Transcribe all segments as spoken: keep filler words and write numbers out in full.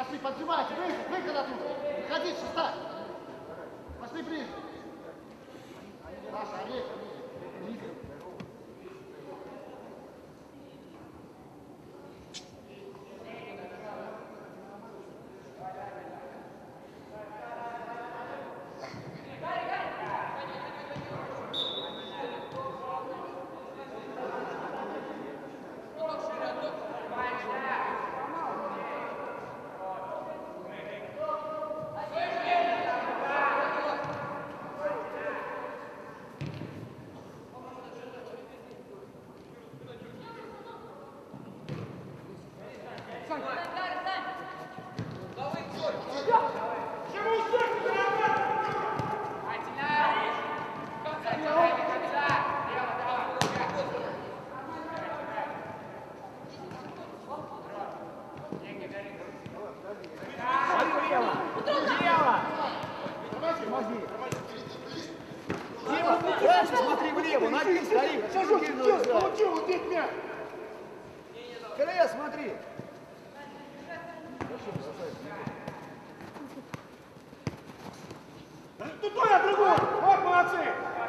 Пошли, поджимайте, выход, выход оттуда. Выходи, шеста. Пошли ближе. Саша, орех, ближе. Смотри влево, на один стоит. Получил, вот здесь мяч. Края, смотри. Туда я другой. Вот молодцы.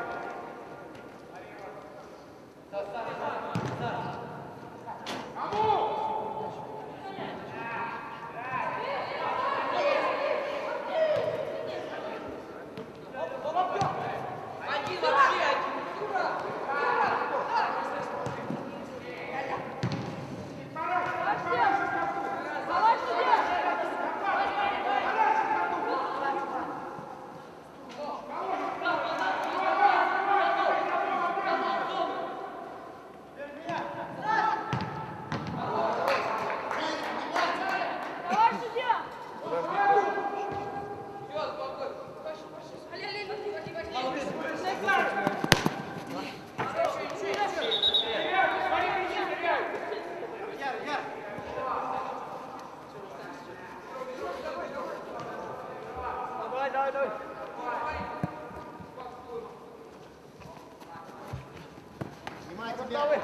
Снимайте мяч.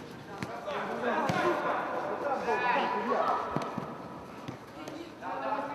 Да, да.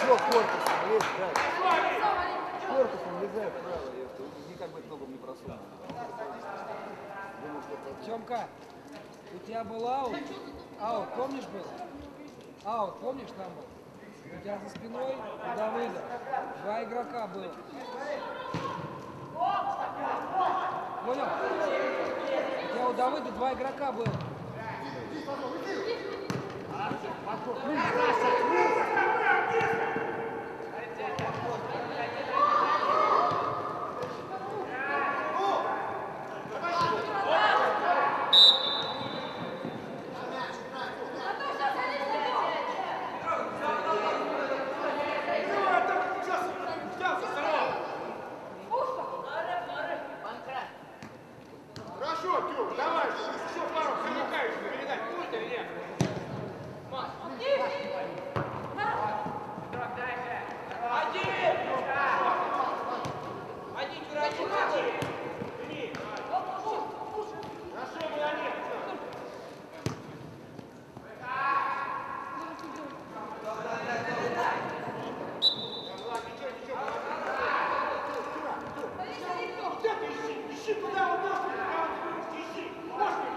Его корпусом лезет, да. Корпусом лезает вправо, никак бы ногу не просунул. Тёмка, у тебя был аут? Аут, помнишь был? Аут, помнишь, там был? У тебя за спиной у Давыда два игрока было. Понял? У тебя у Давыда два игрока было. Хорошо, Тём, давай, еще пару замыкаешь передать, пульт или нет? Один! Один, чурачок, один! Хорошо, молодец! Ладно, ничего, ничего. Где ты ищи? Ищи туда, вот можно, куда он тебе ищи. Можно.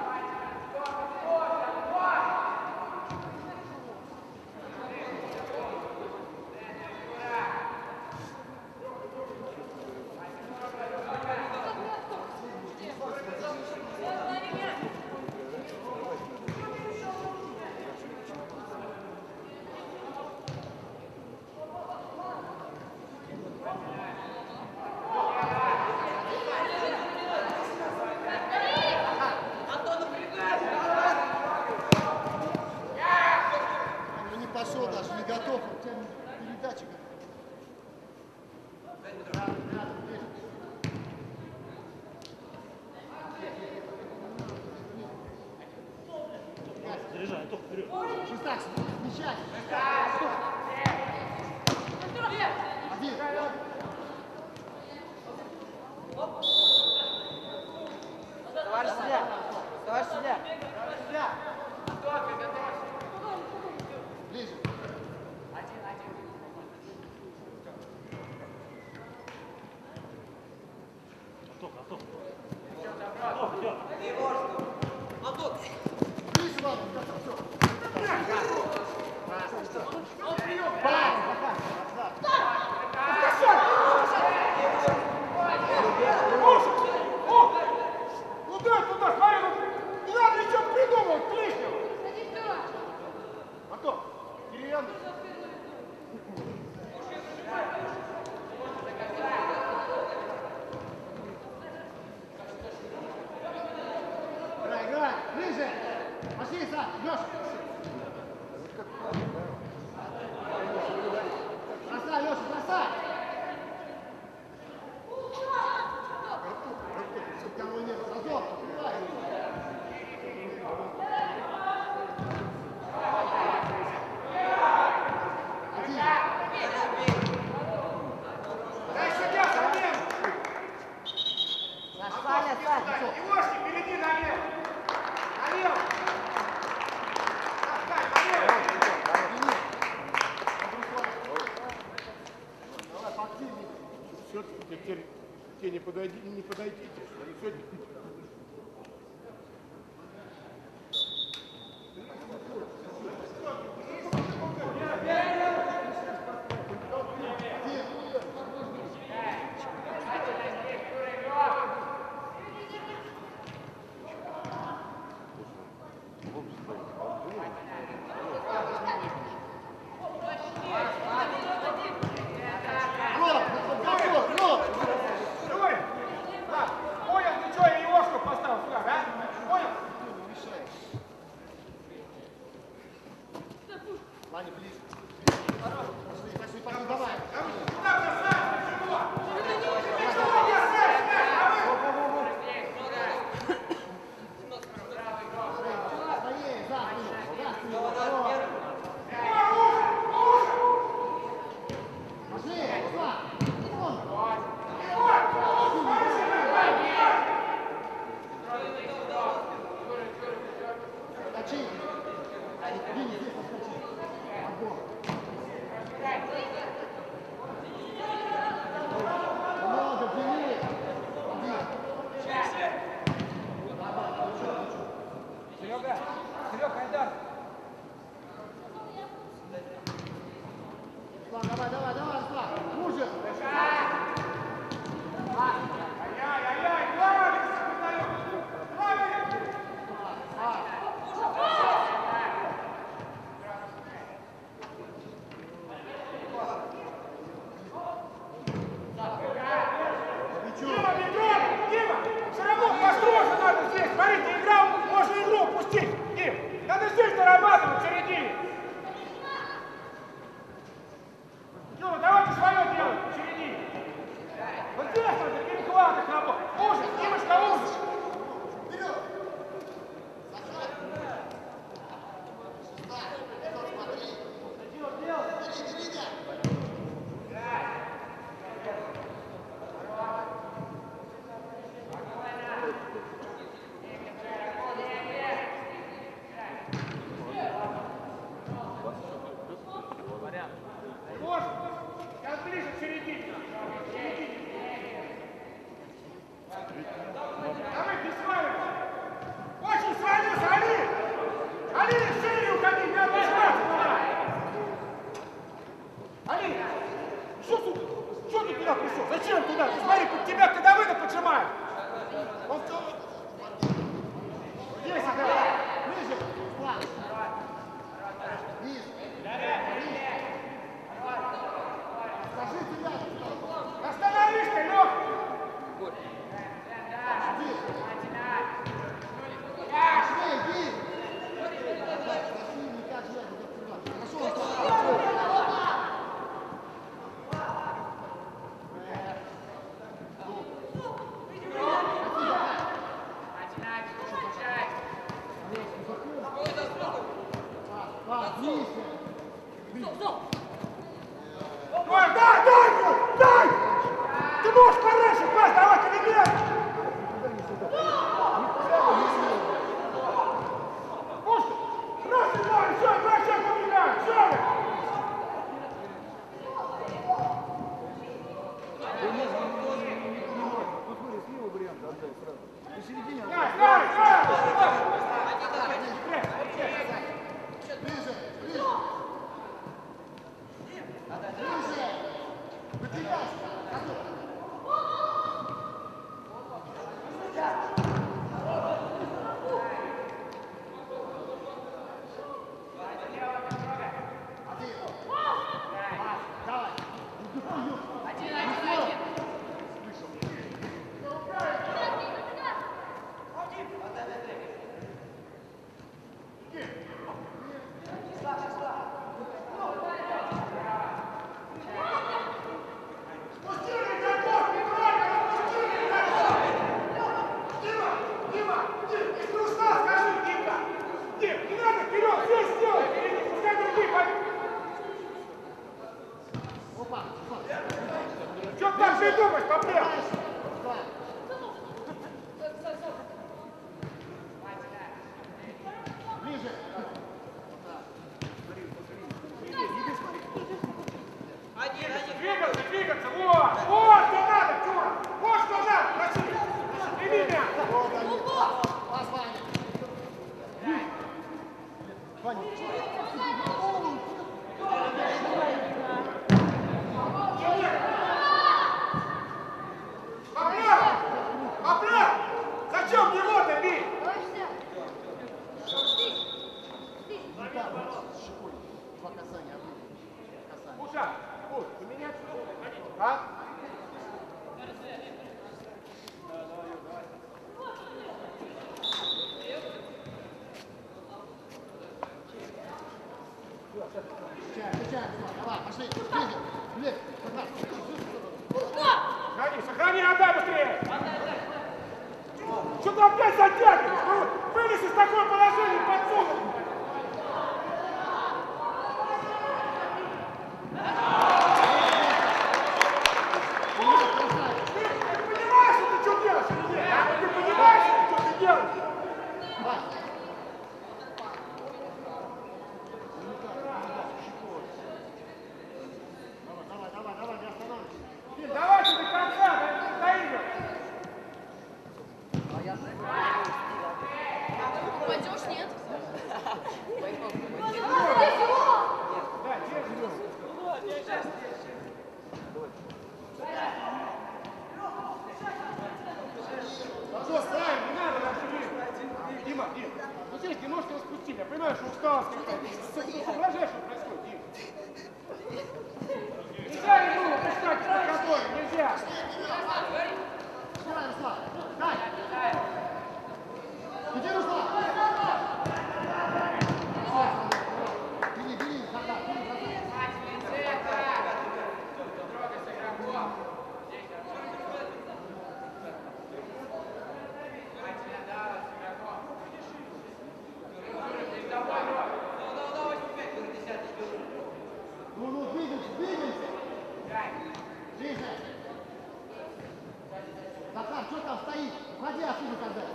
Он не пошел даже, не готов. У тебя передача. Заряжай, Антох, вперед. Шестак, смещай. Один. Товарищ судья! Товарищ судья! Ближе. Антох, Антох. Антох, идет. Ближе, ладно, готов, все. Куда, туда, смотри, ну, не надо ничего придумывать, лишнего. Антон, деревянный. Играй, играй, ближе. Пошли, Сань, идешь. Бросай, Леша, бросай. Кого нет, зазор, давай. Один. Дай судья, замен. Саня, Саня! Егорский, перейди налево. Налево. Отдай, налево. Давай, поактивнее. Все-таки теперь тебе не подойди, не подойдите. Они сегодня... Ром, готов, Ром. Давай! Да, понял, ты что, Егорский? давай, давай, давай, Руслан. Хуже. Ай-яй-яй-яй, главное, главное! Дима, Петров! Дима! Все равно построже надо здесь! Смотрите, игра, можно игру упустить! Дим, надо здесь дорабатывать в середине! Дима, давайте свое делать в середине! Вот здесь надо перехватывать работать! Ужас! Димочка, ужас! Вперед. Саша. Смотри. Иди, иди. Можно! Сейчас ближе к середине! Давай, не сваливайся! Очень свалился, Али! Али, шире уходи, не обижайся туда! Али, что тут? Что ты туда пришел? Зачем туда? Ты смотри, под тебя кадавыда поджимает! Он что? Здесь играй! Ближе. Руслан. Вниз. Скажите рядом. Остановись ты, Лёх! Пошли, иди. Пошли, никак же это закрывать. Хорошо, вниз. Ой, дай, дай, дай, дай! Ты можешь пораньше пас давать или нет? Может, раз и два, все, два, сейчас побегаем, все ли? Посмотри, слева вариант отдай сразу. Ты в середине Дай, отдай. дай, дай! Ближе, ближе. Ближе. Выдвигайся. Один. Давай. Один, один, один. Спустили игроков, Петровка, спустили игроков! Дима, Дима, Дим, если устал, скажи, Димка! Дим, не надо вперед, здесь сделай, впереди, пускай другие пойдут! Опа. Что ты там придумаешь, Попрел? Ближе. Двигаться, двигаться, вот, вот что надо, Тюра, вот что надо, проси, прими мяч. Пас, Ваня. Ваня. Попрел, Попрел, зачем его-то бить? Щекой. Два касания. Касания. Уша, ой, поменять? А? Качаем, качаем. Давай, пошли. Ближе. Ближе. Сохрани, сохрани, отдай быстрее! Что ты опять затягиваешь? Ну, вылез из такого положения, подсунул! Ты понимаешь, что ты что делаешь или нет? А? Ты понимаешь, что ты делаешь? Давай, давай, давай, не останавливайся. Дим, давайте до конца, доигрывай! Упадешь, нет? Ближе. Захар, что там стоит? Уходи отсюда тогда.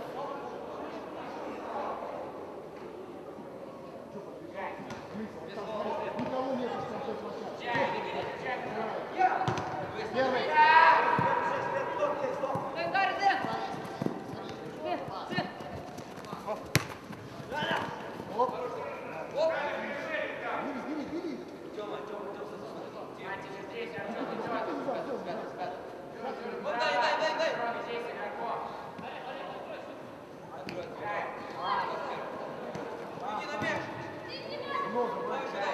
Никого нет, что он площадке. Первый. Оп. Бери, бери, бери. Дай, дай, дай, дай. Иди на мяч. Много, много.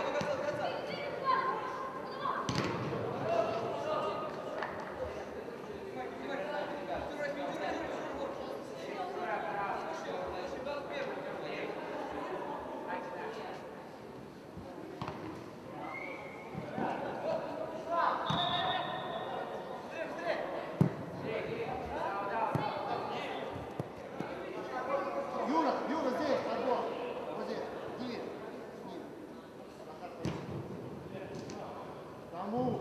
Юра, Юра, здесь, отбор. Вот здесь. Диви. С ним. Кому?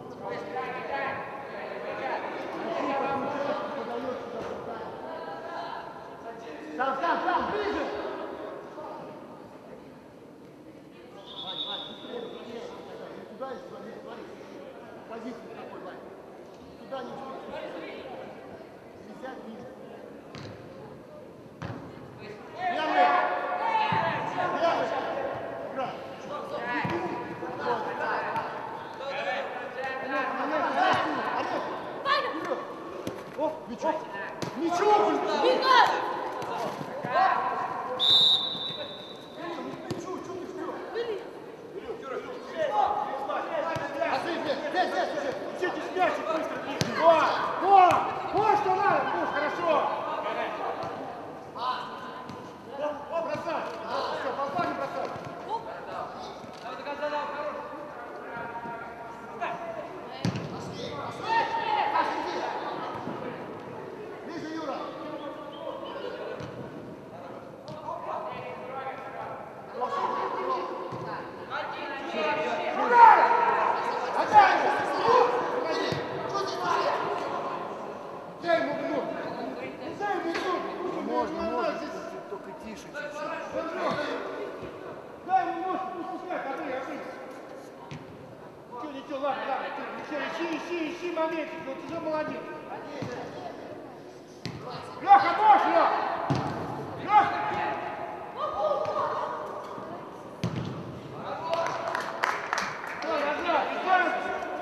Там, там, там, ближе! Вань, Вань, быстрее, быстрее. Не туда и сюда, не смотри. Позицию такой, Вань. Туда не успеешь. Сядь ниже. Первый! Первый! Ура! О, мячок! Мячок! Учитесь мячик быстро. О, о, о, что надо, Пуш, хорошо. О, бросай. Все, попал, не бросай. Ближе, Юра! Дай ему минут! Дай ему минут! Можно, можно, только тише чуть-чуть. Дай ему нож, пусть пускай, ходы, ходы. Ничего, ничего, ладно, ладно. Ты, ничего, ищи, ищи, ищи моментик, ну ты же молодец. Леха, нож, Леха! Леха! Ой, назад, назад!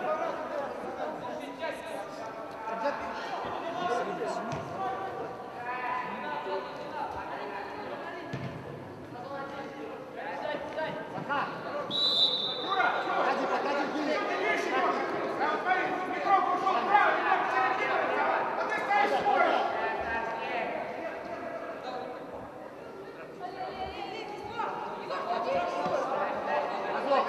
Захар! Юра, Погоди, погоди, Юра! вещи, а вот смотри, Петров ушел вправо, Петров середину, а ты стоишь споришь. Азов!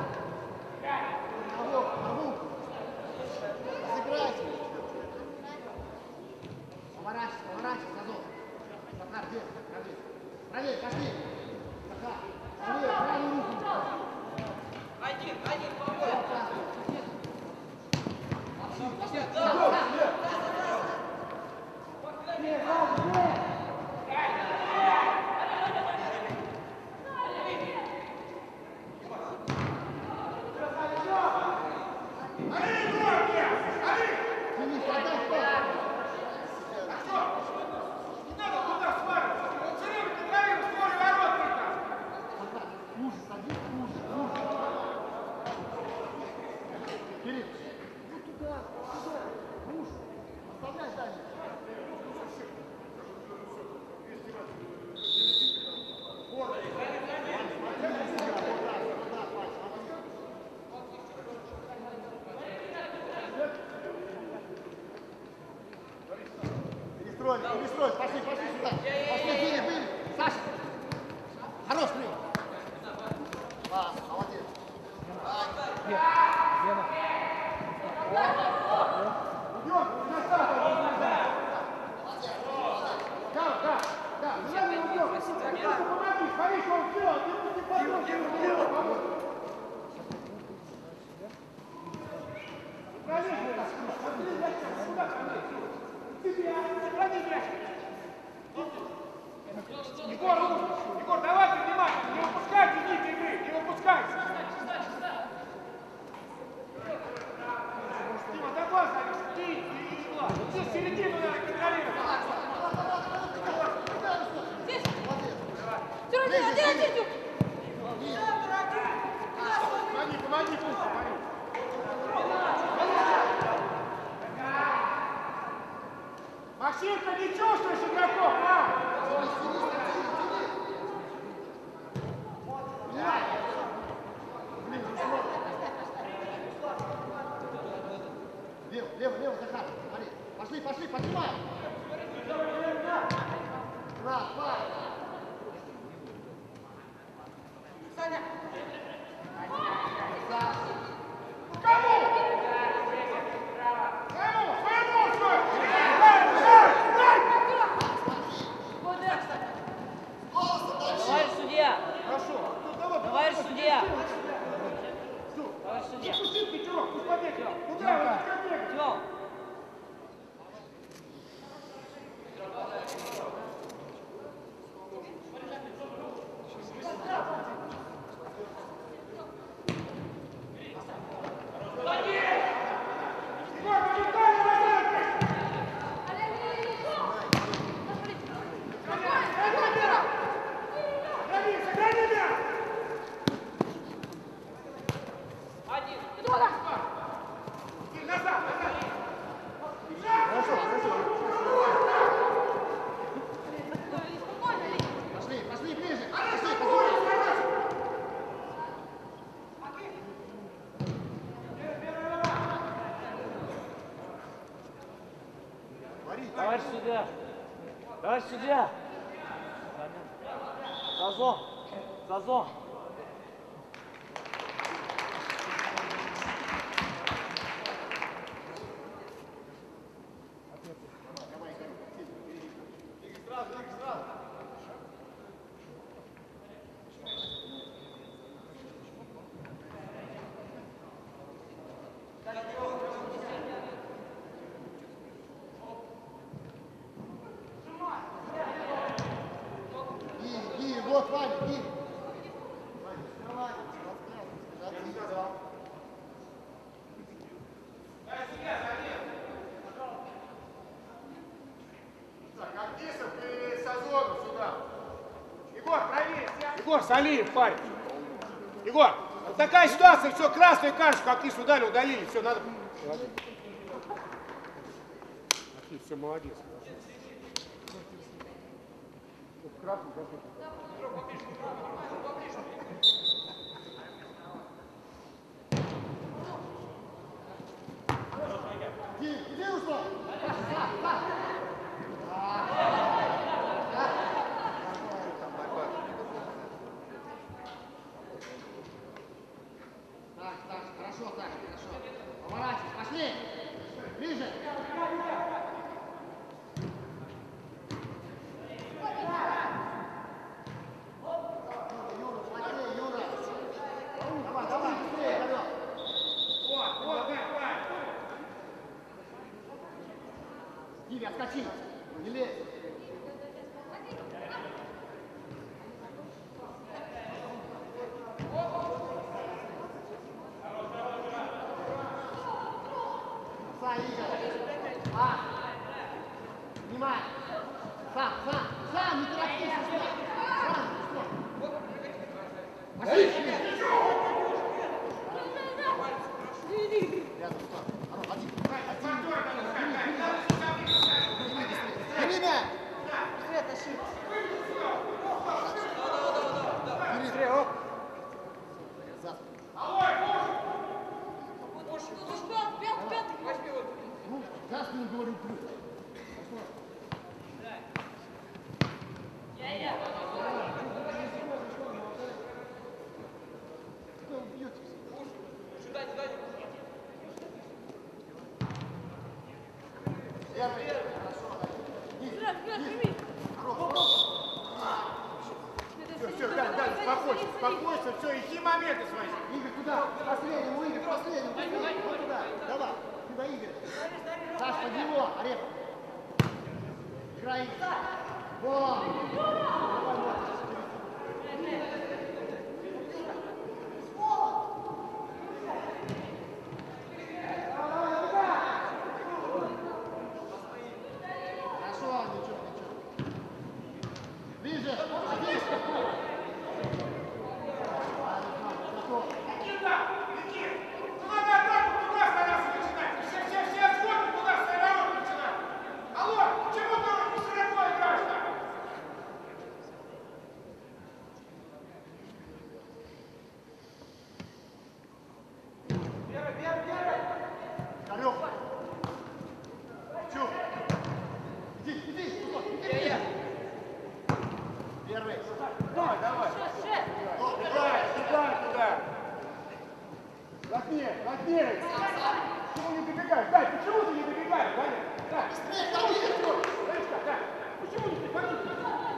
Азов, Азов! Сыграйте! Поворачивайся, поворачивайся, Азов! Захар, где? Правее, правее, пошли! Захар, правее, правую руку! Один, один, побольше. Денис, отдай пас! Не надо туда свариваться. Все время контролируй створ ворот только. Захар, ужас, один ужас, ужас! Кирилл! Ну туда, туда! Ужас! Оставляй дальше! Перестрой, перестрой, пошли, пошли сюда. Пошли, Диня, вылез. Саша. Хорош прием. А, молодец. Идем, назад, назад. Да, да, да. Не надо его делать. Просто помоги, смотри, что он делает. Ты не подумай, что он делает. Помочь. Конечно, это. Сохрани мяч. Егор, Егор, давай поднимай. Не выпускайте нить игры, не выпускайте. Дима, давай, ты и Игла. Здесь середину надо контролировать. Один, один, Помоги, помоги, помоги. Максимка, не чувствуешь игроков, мам? Лево, лево, лево, Захар, смотри. Пошли, пошли, поднимай. Раз, два. Саня. Кому? Кому? Своему, свой! Дай, дай, дай! Товарищ судья! Хорошо. Ну, давай, Товарищ судья! Жду. Товарищ судья! Пусти пятерок, пусть побегает. Куда вы побегаете? Тём! Пошли, пошли ближе. Пошли, поднимай. Товарищ судья! Товарищ судья! Сазон! Сазон! И, и, вот, Ваня, и. Ваня, вставай. Так, Артисов и Сазонов сюда. Егор, правее. Егор, Салиев, парень. Егор, вот такая ситуация, все, красную карточку Артису дали, удалили, все, надо... Артис, все, молодец. Красный, красный. Иди, иди, ушел. Так, так, хорошо, так, хорошо. Поворачивай, пошли. Ближе. Юра, плотнее, Юра. Давай, давай, быстрее, Игорек. Вот, вот, давай. Диви, отскочи. Не лезь. Са, Игорь. А. Снимай. Сам, сам, сам, не торопись. Сам, стоп. Пошли. Рядом, стоп. А ну, один. Время! Быстрее тащи. Быстрее, оп. За. Ну, за спину говорю, плюс. Что вы бьетесь? Первый. Все, все, да, да, спокойся, спокойся, все, ищи моменты свои. Игорь, туда, последнему, Игорь, последнему, последнему, вот туда, давай, сюда, Игорь. Саш, под него, Орехов. Играй. Вон. Хорошо, ничего, ничего. Ближе, здесь. Никита! Никит! Ну надо атаку туда стараться начинать! Все, все, все отходы туда с аэродром начинать! Алло, почему ты не широко играешь так? Первый, первый, первый! Корёв. Чё? Иди, иди, иди, иди. Первый. Давай, давай! Играй, играй туда! Плотнее, плотнее! Почему не добегаешь? Дай, почему ты не добегаешь, Даня? Да. Почему? Знаешь как, да? Почему не добегаешь?